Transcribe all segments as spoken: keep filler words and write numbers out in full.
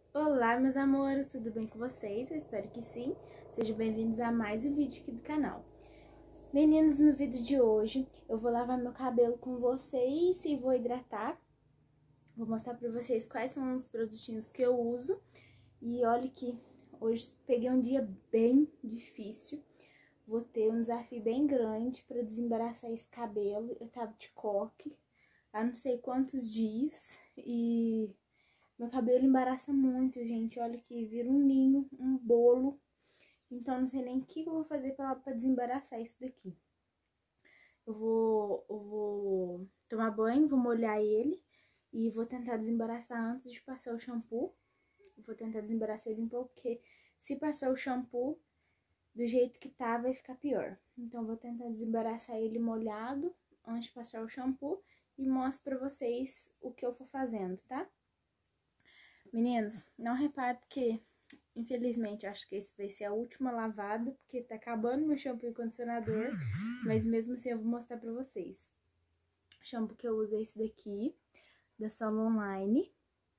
Olá, meus amores, tudo bem com vocês? Eu espero que sim. Sejam bem-vindos a mais um vídeo aqui do canal. Meninas, no vídeo de hoje eu vou lavar meu cabelo com vocês e vou hidratar. Vou mostrar pra vocês quais são os produtinhos que eu uso. E olha que hoje peguei um dia bem difícil. Vou ter um desafio bem grande pra desembaraçar esse cabelo. Eu tava de coque há não sei quantos dias e... meu cabelo embaraça muito, gente. Olha que vira um ninho, um bolo. Então, não sei nem o que eu vou fazer pra, pra desembaraçar isso daqui. Eu vou, eu vou tomar banho, vou molhar ele. E vou tentar desembaraçar antes de passar o shampoo. Vou tentar desembaraçar ele um pouco, porque se passar o shampoo do jeito que tá, vai ficar pior. Então, vou tentar desembaraçar ele molhado antes de passar o shampoo. E mostro pra vocês o que eu for fazendo, tá? Meninos, não repare porque, infelizmente, acho que esse vai ser a última lavada, porque tá acabando meu shampoo e condicionador, mas mesmo assim eu vou mostrar pra vocês. O shampoo que eu uso é esse daqui, da Salon Line.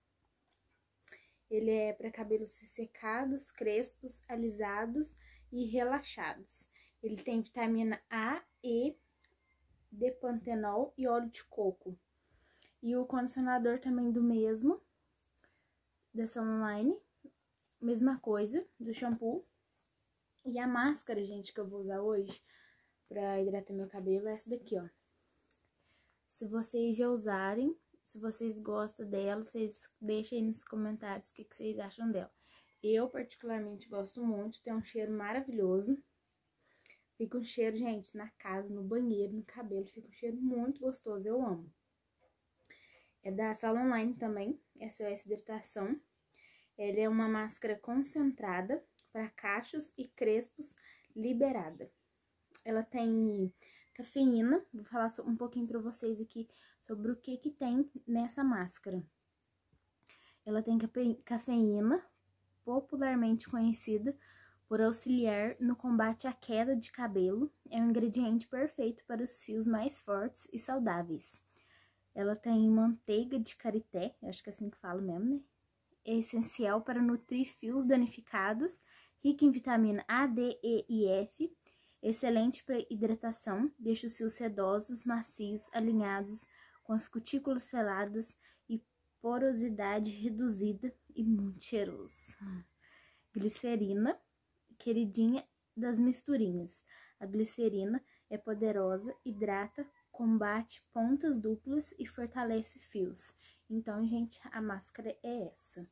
Ele é pra cabelos ressecados, crespos, alisados e relaxados. Ele tem vitamina A, E, D-pantenol e óleo de coco. E o condicionador também do mesmo, da Salon Line, mesma coisa, do shampoo. E a máscara, gente, que eu vou usar hoje pra hidratar meu cabelo é essa daqui, ó. Se vocês já usarem, se vocês gostam dela, vocês deixem aí nos comentários o que, que vocês acham dela. Eu, particularmente, gosto muito, tem um cheiro maravilhoso. Fica um cheiro, gente, na casa, no banheiro, no cabelo, fica um cheiro muito gostoso, eu amo. É da Salon Line também, essa é essa hidratação. Ela é uma máscara concentrada para cachos e crespos liberada. Ela tem cafeína, vou falar um pouquinho para vocês aqui sobre o que que tem nessa máscara. Ela tem cafeína, popularmente conhecida por auxiliar no combate à queda de cabelo. É um ingrediente perfeito para os fios mais fortes e saudáveis. Ela tem manteiga de karité, eu acho que é assim que fala mesmo, né? É essencial para nutrir fios danificados, rica em vitamina A, D, E e F, excelente para hidratação, deixa os fios sedosos, macios, alinhados, com as cutículas seladas e porosidade reduzida e muito cheiroso. Glicerina, queridinha das misturinhas. A glicerina é poderosa, hidrata, combate pontas duplas e fortalece fios. Então, gente, a máscara é essa.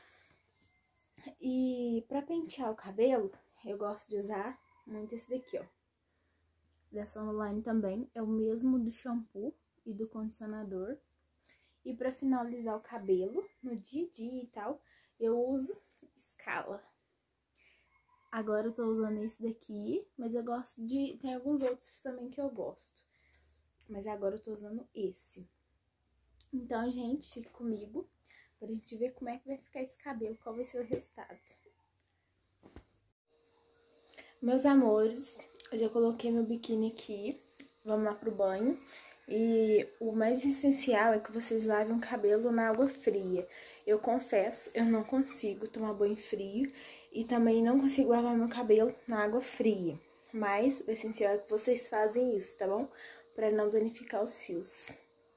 E pra pentear o cabelo, eu gosto de usar muito esse daqui, ó. Dessa online também, é o mesmo do shampoo e do condicionador. E pra finalizar o cabelo, no dia a dia e tal, eu uso Scala. Agora eu tô usando esse daqui, mas eu gosto de... tem alguns outros também que eu gosto. Mas agora eu tô usando esse. Então, gente, fica comigo pra gente ver como é que vai ficar esse cabelo, qual vai ser o resultado. Meus amores, eu já coloquei meu biquíni aqui. Vamos lá pro banho. E o mais essencial é que vocês lavem o cabelo na água fria. Eu confesso, eu não consigo tomar banho frio e também não consigo lavar meu cabelo na água fria. Mas o essencial é que vocês fazem isso, tá bom? Pra não danificar os fios.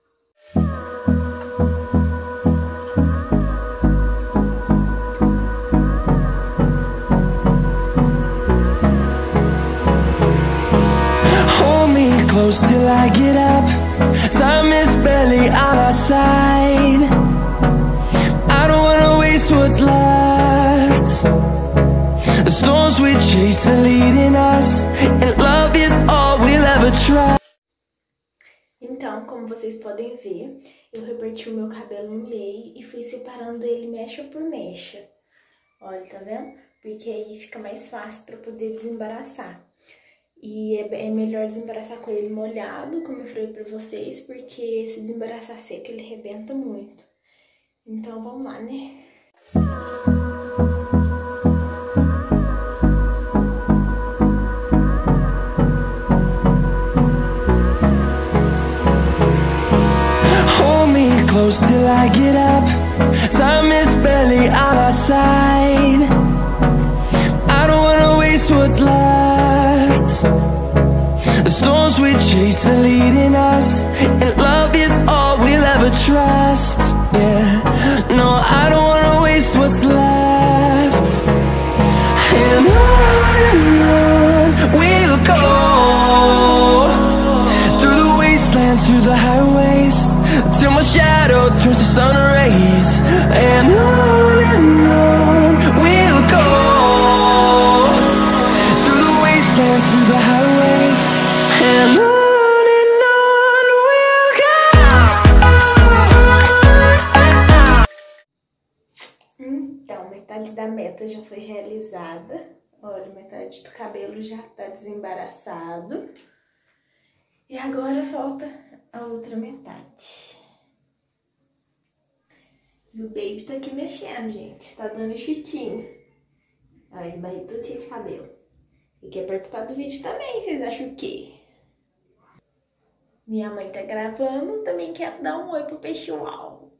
Hold me close till I get up. Time is barely on our side. I don't wanna waste what's left. The storms we chase are leading us, and love is all we'll ever try. Então, como vocês podem ver, eu reparti o meu cabelo no meio e fui separando ele mecha por mecha. Olha, tá vendo? Porque aí fica mais fácil pra poder desembaraçar. E é, é melhor desembaraçar com ele molhado, como eu falei pra vocês, porque se desembaraçar seco ele rebenta muito. Então, vamos lá, né? Hold me close till I get up. Time is barely on our side. metade da meta já foi realizada. Olha, metade do cabelo já tá desembaraçado. E agora falta a outra metade. E o baby tá aqui mexendo, gente. Tá dando chutinho. Olha, ele barriga todo cheio de cabelo. E quer participar do vídeo também, vocês acham o quê? Minha mãe tá gravando, também quer dar um oi pro pessoal.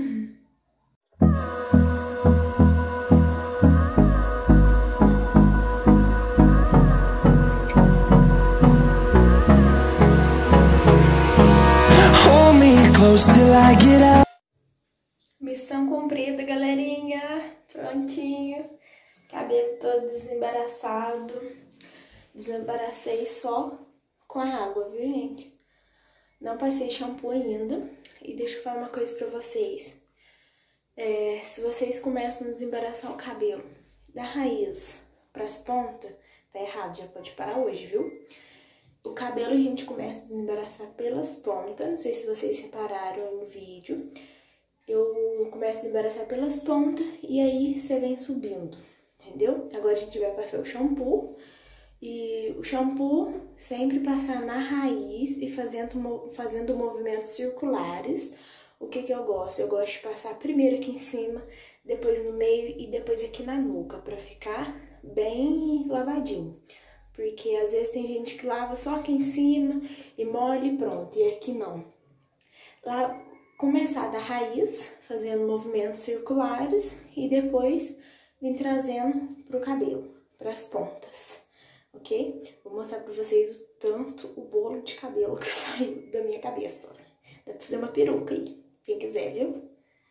Missão cumprida, galerinha. Prontinho. Cabelo todo desembaraçado. Desembaracei só com a água, viu, gente? Não passei shampoo ainda. E deixa eu falar uma coisa pra vocês. É, se vocês começam a desembaraçar o cabelo da raiz pras pontas, tá errado, já pode parar hoje, viu? O cabelo a gente começa a desembaraçar pelas pontas, não sei se vocês repararam no vídeo. Eu começo a desembaraçar pelas pontas e aí você vem subindo, entendeu? Agora a gente vai passar o shampoo. E o shampoo sempre passar na raiz e fazendo, fazendo movimentos circulares. O que que eu gosto? Eu gosto de passar primeiro aqui em cima, depois no meio e depois aqui na nuca, pra ficar bem lavadinho. Porque às vezes tem gente que lava só aqui em cima e molha e pronto, e aqui não. Lá, começar da raiz, fazendo movimentos circulares e depois vim trazendo pro cabelo, pras pontas. Ok? Vou mostrar pra vocês o tanto o bolo de cabelo que saiu da minha cabeça. Dá pra fazer uma peruca aí, quem quiser, viu?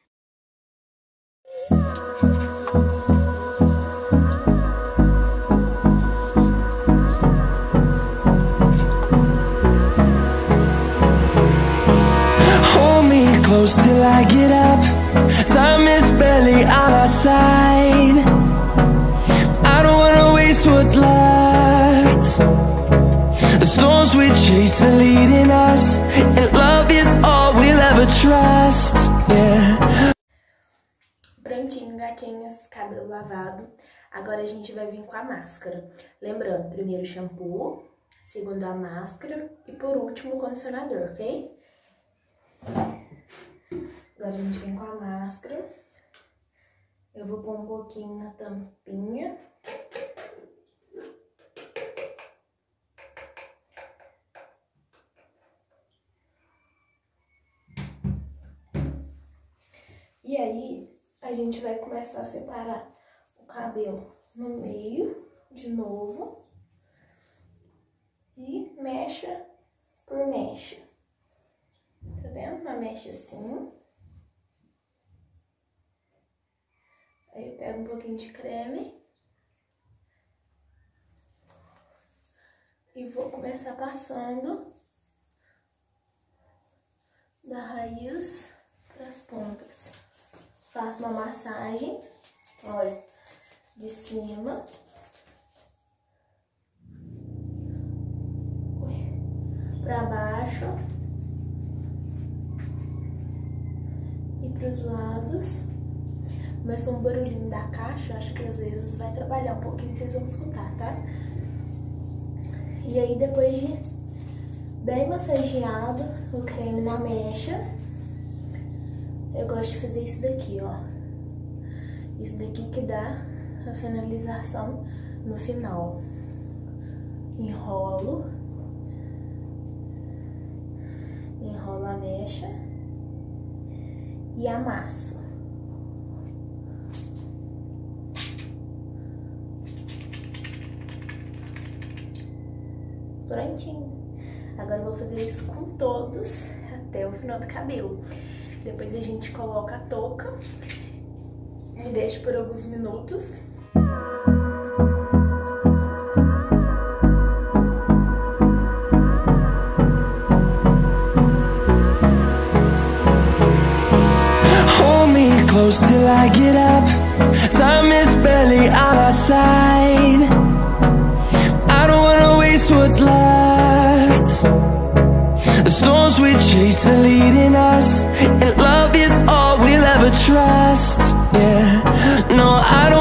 Hold me close till I get up. Time is barely on our side. I don't wanna waste what's left. The storms we chase are leading us, and love is all we'll ever trust. Yeah. Prontinho, gatinhas, cabelo lavado. Agora a gente vai vir com a máscara. Lembrando, primeiro shampoo, segundo a máscara e por último o condicionador, ok? Agora a gente vem com a máscara. Eu vou pôr um pouquinho na tampinha. E aí, a gente vai começar a separar o cabelo no meio, de novo. E mecha por mecha. Tá vendo? Uma mecha assim. Aí eu pego um pouquinho de creme. E vou começar passando da raiz para as pontas. Faço uma massagem, olha, de cima. Para baixo. E para os lados. Começou um barulhinho da caixa, acho que às vezes vai trabalhar um pouquinho, vocês vão escutar, tá? E aí depois de bem massageado o creme na mecha, eu gosto de fazer isso daqui, ó. Isso daqui que dá a finalização no final. Enrolo. Enrolo a mecha. E amasso. Prontinho. Agora eu vou fazer isso com todos até o final do cabelo. Depois a gente coloca a touca e deixa por alguns minutos. Hold me close till I get up. Time is barely on our side. I don't wanna waste what's left. The storms we chase are leading us, and love is all we'll ever trust. Yeah, no, I don't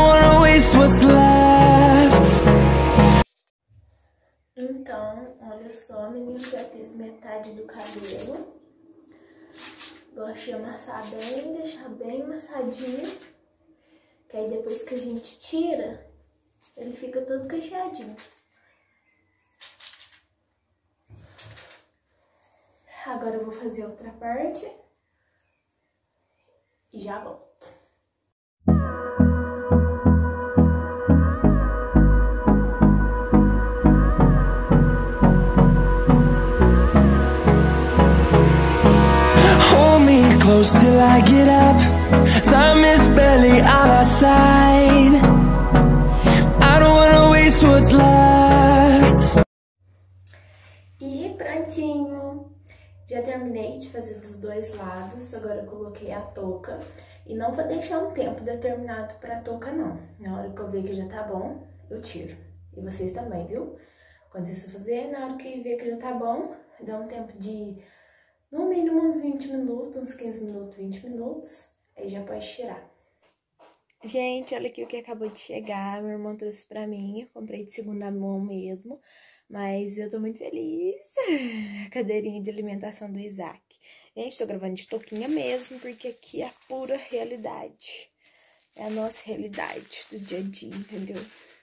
meninos, já fiz metade do cabelo. Gosto de amassar bem, deixar bem amassadinho. Que aí depois que a gente tira, ele fica todo cacheadinho. Agora eu vou fazer a outra parte. E já volto. Close till I get up. Time is barely on our side. I don't wanna waste what's left. E prontinho. Já terminei de fazer dos dois lados. Agora eu coloquei a touca. E não vou deixar um tempo determinado pra touca, não. Na hora que eu ver que já tá bom, eu tiro. E vocês também, viu? Quando vocês for fazer, na hora que ver que já tá bom, dá um tempo de... no mínimo uns vinte minutos, uns quinze minutos, vinte minutos, aí já pode tirar. Gente, olha aqui o que acabou de chegar, meu irmão trouxe pra mim, eu comprei de segunda mão mesmo, mas eu tô muito feliz. A cadeirinha de alimentação do Isaac. Gente, tô gravando de touquinha mesmo, porque aqui é a pura realidade. É a nossa realidade do dia a dia, entendeu?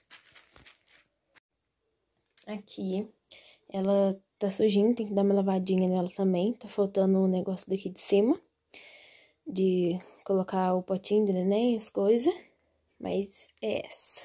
Aqui, ela... tá sujinho, tem que dar uma lavadinha nela também. Tá faltando um negócio daqui de cima. De colocar o potinho do neném, as coisas. Mas é essa.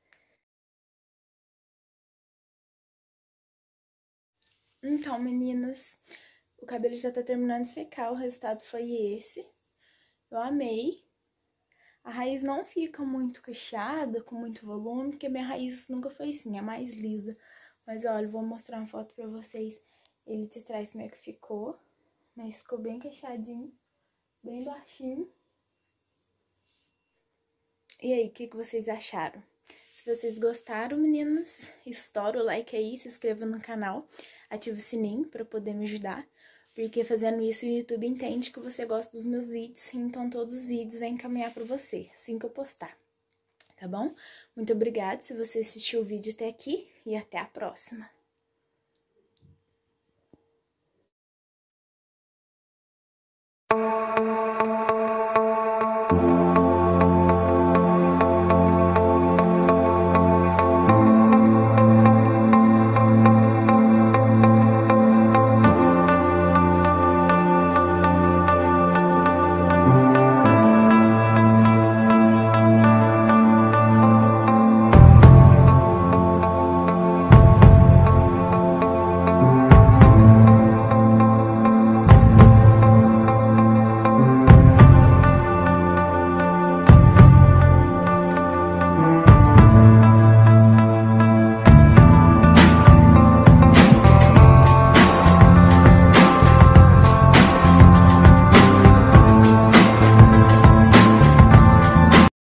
Então, meninas, o cabelo já tá terminando de secar. O resultado foi esse. Eu amei. A raiz não fica muito cacheada, com muito volume, porque minha raiz nunca foi assim, é mais lisa. Mas olha, vou mostrar uma foto pra vocês. Ele de trás como é que ficou. Mas ficou bem cacheadinho. Bem baixinho. E aí, o que, que vocês acharam? Se vocês gostaram, meninas, estoura o like aí, se inscreva no canal. Ative o sininho pra poder me ajudar. Porque fazendo isso o YouTube entende que você gosta dos meus vídeos. Então todos os vídeos vêm encaminhar pra você, assim que eu postar. Tá bom? Muito obrigada se você assistiu o vídeo até aqui e até a próxima. Música